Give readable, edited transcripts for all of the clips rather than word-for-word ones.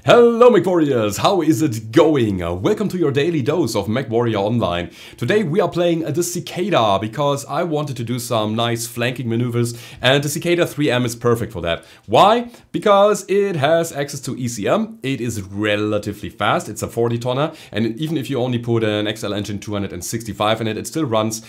Hello MechWarriors, how is it going? Welcome to your daily dose of MechWarrior Online. Today we are playing the Cicada because I wanted to do some nice flanking maneuvers and the Cicada 3M is perfect for that. Why? Because it has access to ECM, it is relatively fast, it's a 40-tonner, and even if you only put an XL Engine 265 in it, it still runs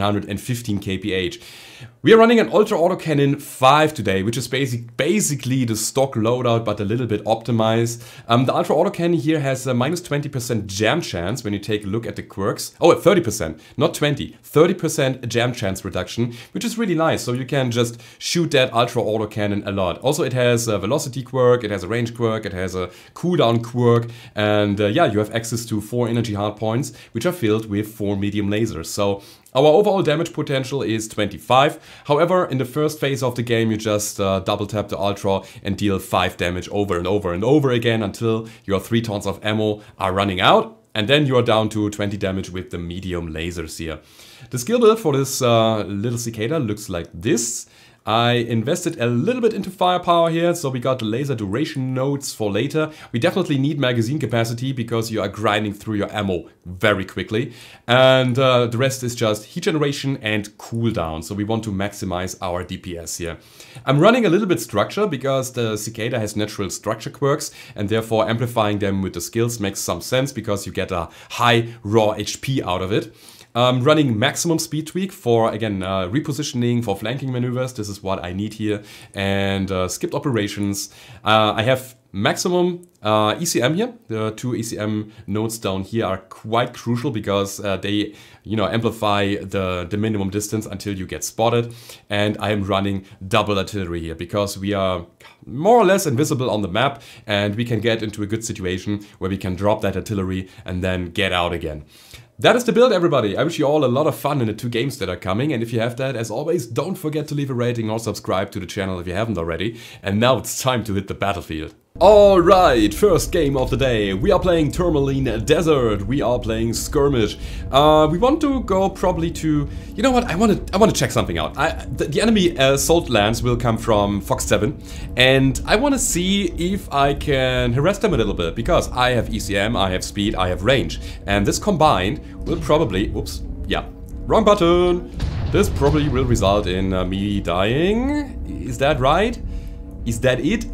115 kph. We are running an Ultra Autocannon 5 today, which is basically the stock loadout but a little bit optimized. The Ultra Autocannon here has a minus 20% jam chance when you take a look at the quirks. Oh, 30%, not 20, 30% jam chance reduction, which is really nice. So you can just shoot that Ultra Autocannon a lot. Also, it has a velocity quirk, it has a range quirk, it has a cooldown quirk, and yeah, you have access to 4 energy hardpoints, which are filled with 4 medium lasers. So our overall damage potential is 25. However, in the first phase of the game, you just double tap the Ultra and deal 5 damage over and over and over again until your 3 tons of ammo are running out. And then you are down to 20 damage with the medium lasers here. The skill build for this little Cicada looks like this. I invested a little bit into firepower here, so we got the laser duration nodes for later. We definitely need magazine capacity because you are grinding through your ammo very quickly. And the rest is just heat generation and cooldown, so we want to maximize our DPS here. I'm running a little bit structure because the Cicada has natural structure quirks and therefore amplifying them with the skills makes some sense because you get a high raw HP out of it. Running maximum speed tweak for, again, repositioning for flanking maneuvers. This is what I need here. And skipped operations. I have maximum ECM here. The 2 ECM nodes down here are quite crucial because they, amplify the minimum distance until you get spotted. And I am running double artillery here because we are more or less invisible on the map and we can get into a good situation where we can drop that artillery and then get out again. That is the build, everybody. I wish you all a lot of fun in the 2 games that are coming, and if you have that, as always, don't forget to leave a rating or subscribe to the channel if you haven't already. And now it's time to hit the battlefield. Alright, first game of the day. We are playing Tourmaline Desert. We are playing Skirmish. We want to go probably to... You know what? I want to check something out. The enemy assault lands will come from Fox 7. And I want to see if I can harass them a little bit. Because I have ECM, I have speed, I have range. And this combined will probably... Oops. Yeah. Wrong button. This probably will result in me dying. Is that right? Is that it?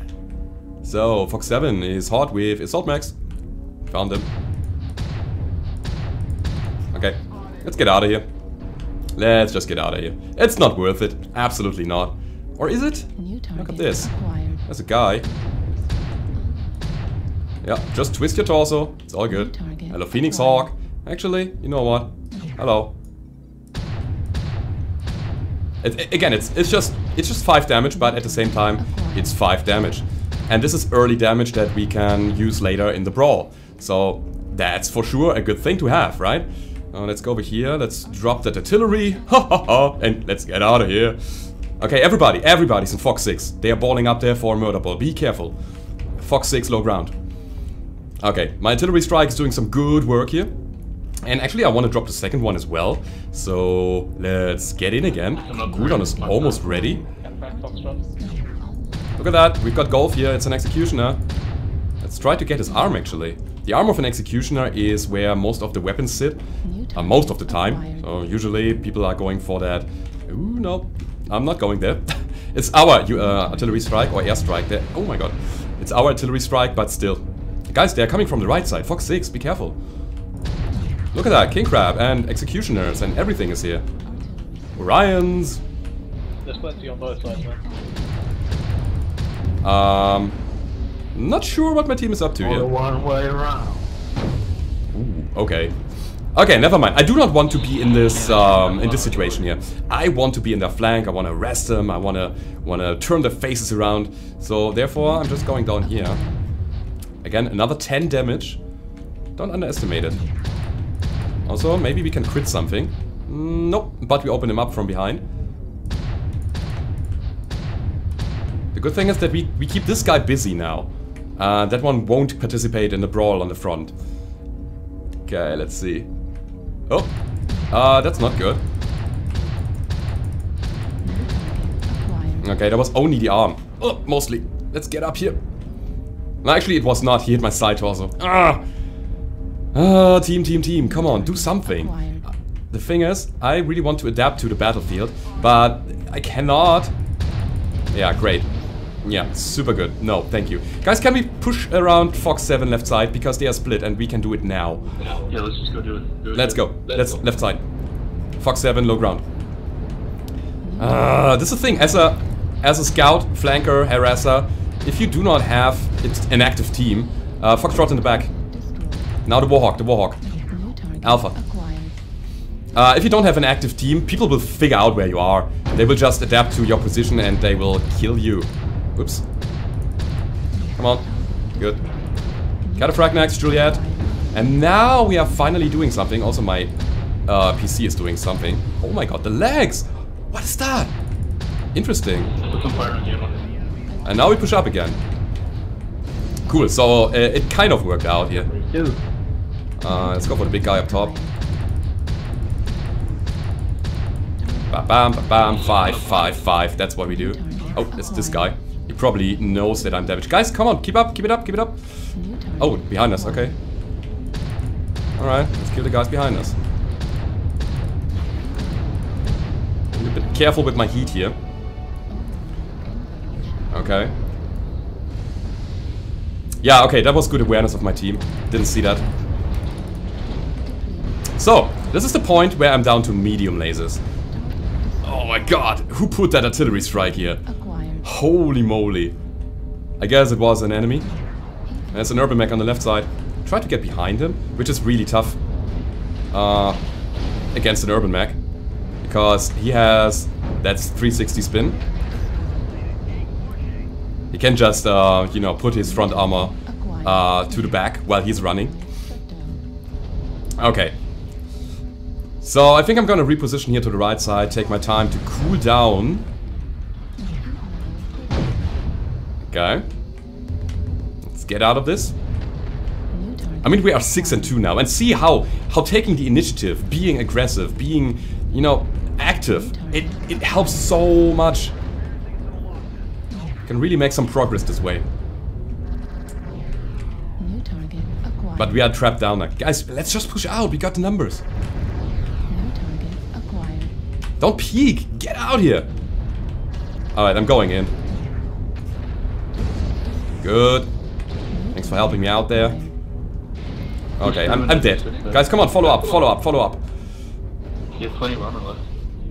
So, Fox 7 is hot with Assault Max. Found him. Okay, let's get out of here. Let's just get out of here. It's not worth it. Absolutely not. Or is it? Look at this. There's a guy. Yeah, just twist your torso. It's all good. Hello, Phoenix Hawk. Actually, you know what? Hello. Again, it's just 5 damage, but at the same time, it's 5 damage. And this is early damage that we can use later in the brawl. So that's for sure a good thing to have, right? Let's go over here, let's drop that artillery, and let's get out of here. Okay, everybody's in Fox 6. They are balling up there for a murder ball, be careful. Fox 6 low ground. Okay, my artillery strike is doing some good work here. And actually I want to drop the second one as well. So let's get in again. Cooldown is almost ready. Look at that, we've got Golf here, it's an Executioner. Let's try to get his arm actually. The arm of an Executioner is where most of the weapons sit. Most of the time. So usually people are going for that. Ooh, no, I'm not going there. It's our artillery strike or air strike there. Oh my god. It's our artillery strike, but still. Guys, they're coming from the right side. Fox 6, be careful. Look at that, King Crab and Executioners and everything is here. Orions. There's plenty on both sides, man. Not sure what my team is up to here. One way around. Ooh, okay. Okay, never mind. I do not want to be in this situation here. I want to be in their flank. I want to arrest them. I want to turn their faces around. So therefore, I'm just going down here. Again, another 10 damage. Don't underestimate it. Also, maybe we can crit something. Nope, but we open him up from behind. The good thing is that we keep this guy busy now. That one won't participate in the brawl on the front. Okay, let's see. Oh, that's not good. Okay, that was only the arm. Oh, mostly. Let's get up here. No, actually, it was not. He hit my side torso. Team. Come on, do something. The thing is, I really want to adapt to the battlefield, but I cannot. Yeah, great. Yeah, super good. No, thank you. Guys, can we push around Fox 7 left side? Because they are split and we can do it now. Yeah, let's just go do it. Let's go. Let's left side. Fox 7, low ground. This is the thing. As a scout, flanker, harasser, if you do not have an active team, Foxtrot in the back. Now the Warhawk. Alpha. If you don't have an active team, people will figure out where you are. They will just adapt to your position and they will kill you. Oops. Come on. Good. Cataphragnax, Juliet. And now we are finally doing something. Also my PC is doing something. Oh my god, the legs! What is that? Interesting. Put some fire on you. And now we push up again. Cool, so it kind of worked out here. Let's go for the big guy up top. Ba-bam, ba-bam, 5. That's what we do. Oh, it's this guy. He probably knows that I'm damaged. Guys, come on, keep it up. Oh, behind us, okay. Alright, let's kill the guys behind us. I'm a bit careful with my heat here. Okay. Yeah, okay, that was good awareness of my team. Didn't see that. So, this is the point where I'm down to medium lasers. Oh my god, who put that artillery strike here? Holy moly. I guess it was an enemy. There's an urban mech on the left side. Try to get behind him, which is really tough against an urban mech. Because he has... that's 360 spin. He can just, you know, put his front armor to the back while he's running. Okay. So I think I'm gonna reposition here to the right side, take my time to cool down. Okay. Let's get out of this. I mean, we are 6 and 2 now, and see how taking the initiative, being aggressive, being, you know, active, it helps so much. Can really make some progress this way. But we are trapped down there. Guys, let's just push out, we got the numbers. Don't peek! Get out here! Alright, I'm going in. Good. Thanks for helping me out there. Okay, I'm dead. Guys, come on, follow up. He has 20 armor left.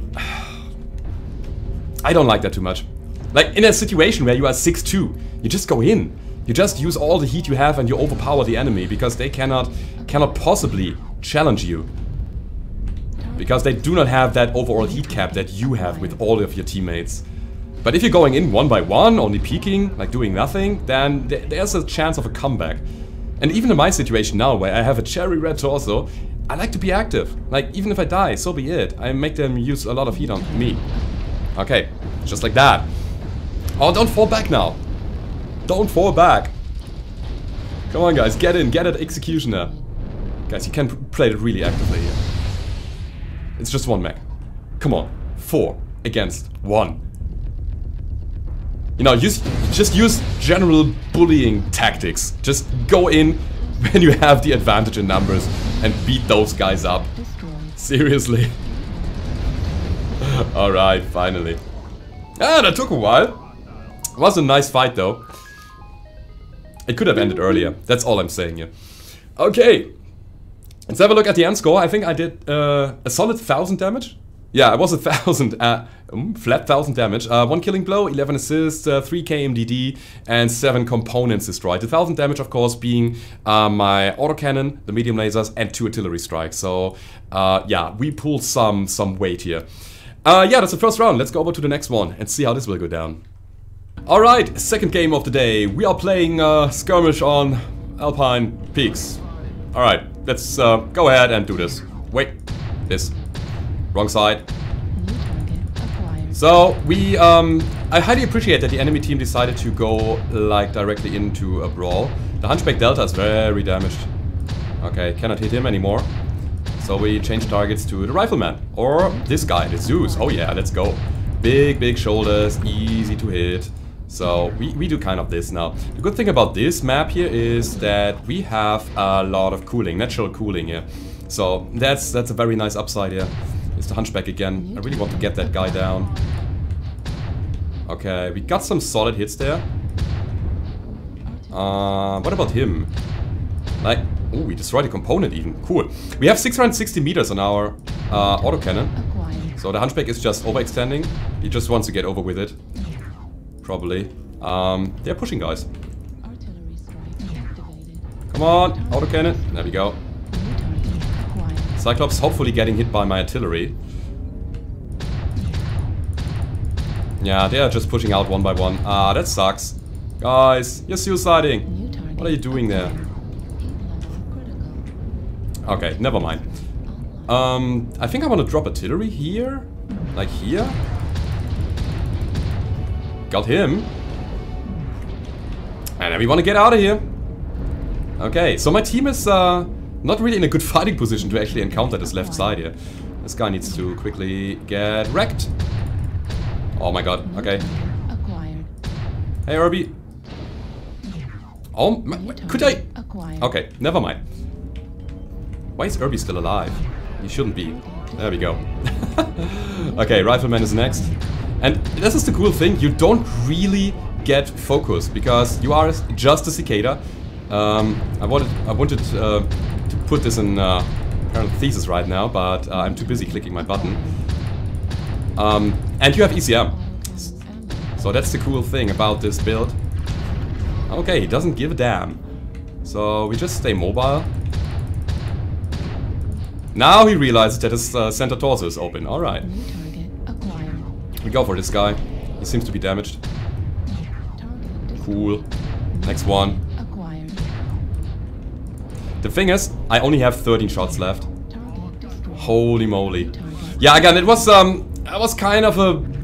I don't like that too much. Like, in a situation where you are 6-2, you just go in. You just use all the heat you have and you overpower the enemy, because they cannot possibly challenge you. Because they do not have that overall heat cap that you have with all of your teammates. But if you're going in one by one, only peeking, like doing nothing, then there's a chance of a comeback. And even in my situation now, where I have a cherry red torso, I like to be active. Like, even if I die, so be it. I make them use a lot of heat on me. Okay, just like that. Oh, don't fall back now. Don't fall back. Come on, guys, get in, get at executioner. Guys, you can play it really actively here. It's just one mech. Come on, 4 against 1. You know, just use general bullying tactics. Just go in when you have the advantage in numbers and beat those guys up. Seriously. Alright, finally. Ah, that took a while. It was a nice fight though. It could have ended earlier. That's all I'm saying here. Okay. Let's have a look at the end score. I think I did a solid 1,000 damage. Yeah, it was 1,000, flat 1,000 damage. 1 killing blow, 11 assists, 3 KMDD, and 7 components destroyed. 1,000 damage, of course, being my autocannon, the medium lasers, and 2 artillery strikes. So, yeah, we pulled some weight here. Yeah, that's the first round. Let's go over to the next one and see how this will go down. Alright, second game of the day. We are playing skirmish on Alpine Peaks. Alright, let's go ahead and do this. Wait, this. Wrong side. So, we, I highly appreciate that the enemy team decided to go, like, directly into a brawl. The Hunchback Delta is very damaged. Okay, cannot hit him anymore. So we change targets to the Rifleman. Or this guy, the Zeus. Oh yeah, let's go. Big shoulders, easy to hit. So we do kind of this now. The good thing about this map here is that we have a lot of cooling, natural cooling here. So that's a very nice upside here. It's the Hunchback again. I really want to get that guy down. Okay, we got some solid hits there. What about him? Like, oh, we destroyed a component even. Cool. We have 660 meters on our autocannon. So the Hunchback is just overextending. He just wants to get over with it. Probably. They're pushing, guys. Come on, autocannon. There we go. Cyclops hopefully getting hit by my artillery. Yeah, they are just pushing out one by one. Ah, that sucks. Guys, you're suiciding. What are you doing there? Okay, never mind. I think I want to drop artillery here. Like here. Got him. And then we want to get out of here. Okay, so my team is not really in a good fighting position to actually encounter this left side here. This guy needs to quickly get wrecked. Oh my god, okay. Hey, Irby. Oh, could I? Okay, never mind. Why is Irby still alive? He shouldn't be. There we go. Okay, Rifleman is next. And this is the cool thing, you don't really get focused because you are just a cicada. I wanted to put this in parentheses right now, but I'm too busy clicking my button. And you have ECM. So that's the cool thing about this build. Okay, he doesn't give a damn. So we just stay mobile. Now he realizes that his center torso is open. Alright. We go for this guy. He seems to be damaged. Cool. Next one. The thing is, I only have 13 shots left. Holy moly. Yeah, again, it was kind of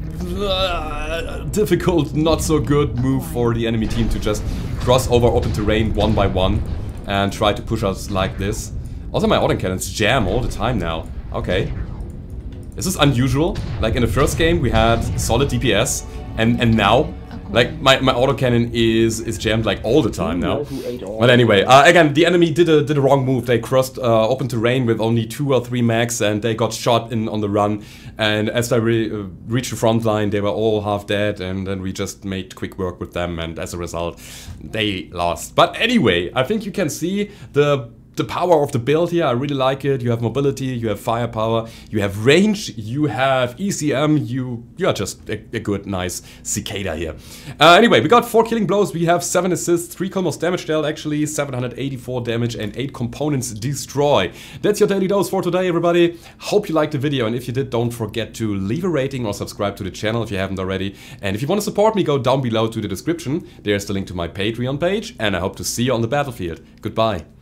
a difficult, not so good move for the enemy team to just cross over open terrain one by one and try to push us like this. Also, my autocannons jam all the time now. Okay. This is unusual. Like in the first game we had solid DPS and now like my autocannon is jammed like all the time now. But anyway, again, the enemy did a wrong move. They crossed open terrain with only 2 or 3 mags and they got shot in on the run. And as they reached the front line, they were all half dead, and then we just made quick work with them, and as a result, they lost. But anyway, I think you can see the power of the build here. I really like it. You have mobility, you have firepower, you have range, you have ECM, you are just a good, nice cicada here. Anyway, we got 4 killing blows, we have 7 assists, 3 Colmos damage dealt actually, 784 damage and 8 components destroyed. That's your daily dose for today, everybody. Hope you liked the video, and if you did, don't forget to leave a rating or subscribe to the channel if you haven't already. And if you want to support me, go down below to the description. There's the link to my Patreon page, and I hope to see you on the battlefield. Goodbye.